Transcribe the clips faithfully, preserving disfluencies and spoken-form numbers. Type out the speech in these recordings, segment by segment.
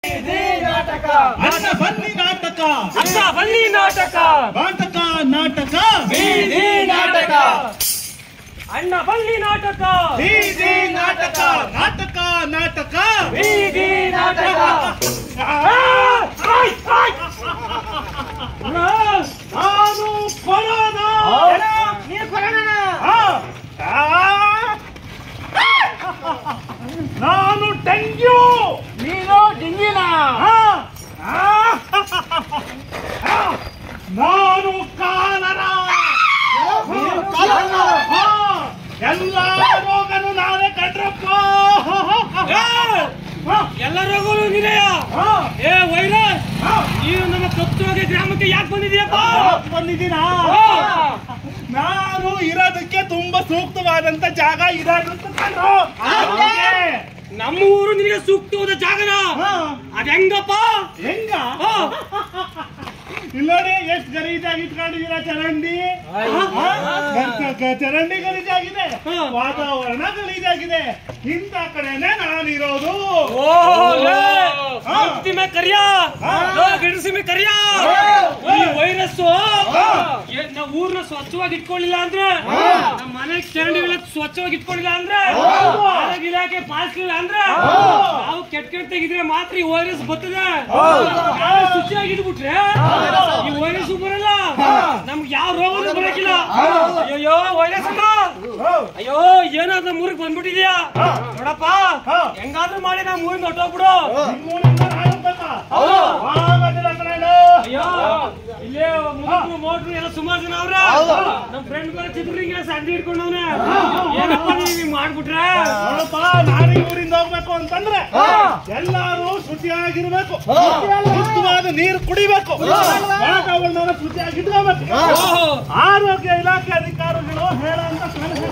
ನಾಟಕ ಅಣ್ಣ ಬನ್ನಿ ನಾಟಕ ಅಣ್ಣ ಬನ್ನಿ ನಾಟಕ ನಾಟಕ ನಾಟಕ ಬೀದಿ ನಾಟಕ ಅಣ್ಣ ಬನ್ನಿ ನಾಟಕ ಬೀದಿ ನಾಟಕ ನಾಟಕ ನಾಟಕ ಬೀದಿ ನಾಟಕ ನಾನು ಕೊರೋನಾ ನೀನು ಕೊರೋನಾ ನಾನು ಡೆಂಗ್ಯೂ ನೀನು ಡೆಂಗ್ಯೂನಾ ನಾನು ಕಾಲರ ಎಲ್ಲ ರೋಗನು ನಾನೇ ಕಂಡ್ರಪ್ಪ ಎಲ್ಲ ರೋಗಗಳು ನೀನೆಯ ಏ ವೈರಸ್ ನೀನು ನಮ್ಮ ಕಪ್ಪುಗೆ ಗ್ರಾಮಕ್ಕೆ ಯಾಕೆ ಬಂದಿದೀಯಪ್ಪ ಬಂದಿದ್ದೀನಾ ನಾನು ಇರೋದಕ್ಕೆ ತುಂಬಾ ಸೂಕ್ತವಾದಂತ ಜಾಗ ಇರೋದಂತ ನಮ್ಮ ಊರು ನಿನಗೆ ಸೂಕ್ತವಾದ ಜಾಗನ ಅದ ಹೆಂಗಪ್ಪ ಹೆಂಗ ಇಲ್ಲೋಡಿ ಎಷ್ಟು ಗಲೀಜಾಗಿ ಇಟ್ಕೊಂಡಿದ್ದೀರಾ ಚರಂಡಿ ಚರಂಡಿ ಗಲೀಜಾಗಿದೆ ವಾತಾವರಣ ಗಲೀಜಾಗಿದೆ ಇಂಥ ಕಡೆನೆ ನಾನಿರೋದು में करिया ಗಿಡಸಿ में ಕರಿಯ ಈ ವೈರಸ್ ನಾವು ಊರ್ನ ಸ್ವಚ್ಛವಾಗಿ ಇಟ್ಕೊಳ್ಳಿಲ್ಲ ಅಂದ್ರೆ ನಮ್ಮ ಮನೆ ಚರಂಡಿಗಳ ಸ್ವಚ್ಛವಾಗಿ ಇಟ್ಕೊಳ್ಳಿಲ್ಲ ಅಂದ್ರೆ ಆರೋಗ್ಯ ಇಲಾಖೆ ಪಾಲಿಸಲಿಲ್ಲ ಅಂದ್ರೆ ನಾವು ಕೆಟ್ಟ ಕೆಟ್ಟ ತೆಗಿದ್ರೆ ಮಾತ್ರ ಈ ವೈರಸ್ ಬರ್ತದೆ ಶುಚಿಯಾಗಿದ್ಬಿಟ್ರೆ ಈ ವೈರಸ್ ಬರಲ್ಲ ನಮ್ಗೆ ಯಾವ ರೋಗನೂ ಬರಕಿಲ್ಲ ಅಯ್ಯೋ ವೈರಸ್ ಅಯ್ಯೋ ಏನಾದ್ರು ಮೂರಿಗೆ ಬಂದ್ಬಿಟ್ಟಿದ್ಯಾ ನೋಡಪ್ಪ ಹೆಂಗಾದ್ರೂ ಮಾಡಿ ನಾವು ಮೂರಿಂದ ಹೊಟ್ಟೋಗ್ಬಿಡು ಅಯ್ಯೋ ಇಲ್ಲೇ ಮೋಟ್ರು ಎಲ್ಲ ಸುಮಾರು ಜನ ಅವ್ರ ನಮ್ ಫ್ರೆಂಡ್ ಚಿತ್ರಲಿಂಗ ಸಂಜೆ ಹಿಡ್ಕೊಂಡವ್ನೆ ಏನಪ್ಪ ನೀವು ಮಾಡ್ಬಿಟ್ರೆ ನೋಡಪ್ಪ ನಾನು ಊರಿಂದ ಹೋಗ್ಬೇಕು ಅಂತಂದ್ರೆ ಎಲ್ಲಾರು ಶುಚಿಯಾಗಿರ್ಬೇಕು ಶುದ್ಧವಾದ ನೀರು ಕುಡಿಬೇಕು ವಾತಾವರಣ ಶುಚಿಯಾಗಿ ಇಟ್ಕೋಬೇಕು ಆರೋಗ್ಯ ಇಲಾಖೆ ಅಧಿಕಾರಿಗಳು ಹೇಳಂತ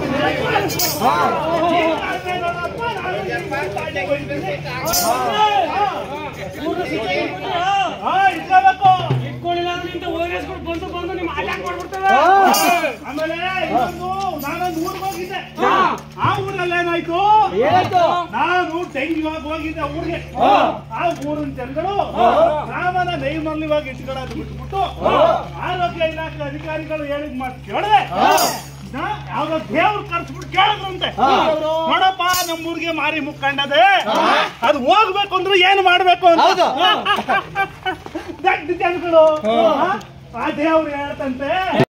ಇಟ್ಕೋಬೇಕು ಇಟ್ಕೊಳ್ಳಿಲ್ಲ ಅಂದ್ರೆ ಇಂಥ ವೈರಸ್ಗಳು ಬಂದು ಬಂದು ನಿಮ್ ಅಟ್ಯಾಕ್ ಮಾಡ್ಬಿಡ್ತವೆ ಆಮೇಲೆ ಇನ್ನೊಂದು ನಾನೊಂದು ಊರಿಗೆ ಹೋಗಿದ್ದೆ ಆ ಊರಲ್ಲಿ ಏನಾಯ್ತು ನಾನು ಡೆಂಗ್ಯೂ ಆಗಿ ಹೋಗಿದ್ದೆ ಊರಿಗೆ ಆ ಊರಿನ ಜನಗಳು ಗ್ರಾಮನ ನೈರ್ಮಲ್ಯವಾಗಿ ಇಟ್ಕೊಳ್ಳೋದು ಬಿಟ್ಬಿಟ್ಟು ಆರೋಗ್ಯ ಇಲಾಖೆ ಅಧಿಕಾರಿಗಳು ಹೇಳಿದ್ ಮಾತು ಕೇಳಿದೆ ಯಾವ್ದೋ ದೇವ್ರು ಕರ್ಸ್ಬಿಟ್ಟು ಕೇಳಿದ್ರಂತೆ ನೋಡಪ್ಪ ನಮ್ಮೂರಿಗೆ ಮಾರಿ ಮುಕ್ಕಂಡದೆ ಅದು ಹೋಗ್ಬೇಕು ಅಂದ್ರೆ ಏನು ಮಾಡ್ಬೇಕು ಅಂತ ದೊಡ್ಡ ಜನಗಳು ಆ ದೇವ್ರು ಹೇಳ್ತಂತೆ